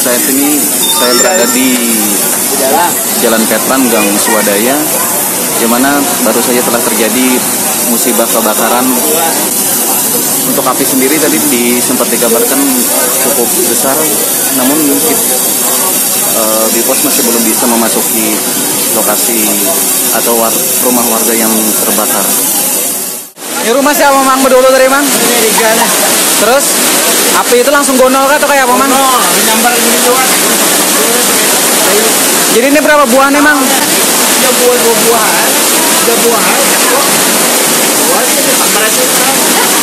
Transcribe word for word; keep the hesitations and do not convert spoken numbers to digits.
Saat ini saya berada di Jalan Petran, Gang Swadaya, di mana baru saja telah terjadi musibah kebakaran. Untuk api sendiri tadi di, sempat dikabarkan cukup besar, namun uh, di pos masih belum bisa memasuki lokasi atau war, rumah warga yang terbakar. Ini rumah siapa Mang dulu tadi Mang? Terus api itu langsung gonol kah atau kayak apa Mang? Gonol, nyambar gini doang. Jadi ini berapa buah nih Mang? Tiga buah, dua buahan, tiga buahan. Buah itu sambar aja.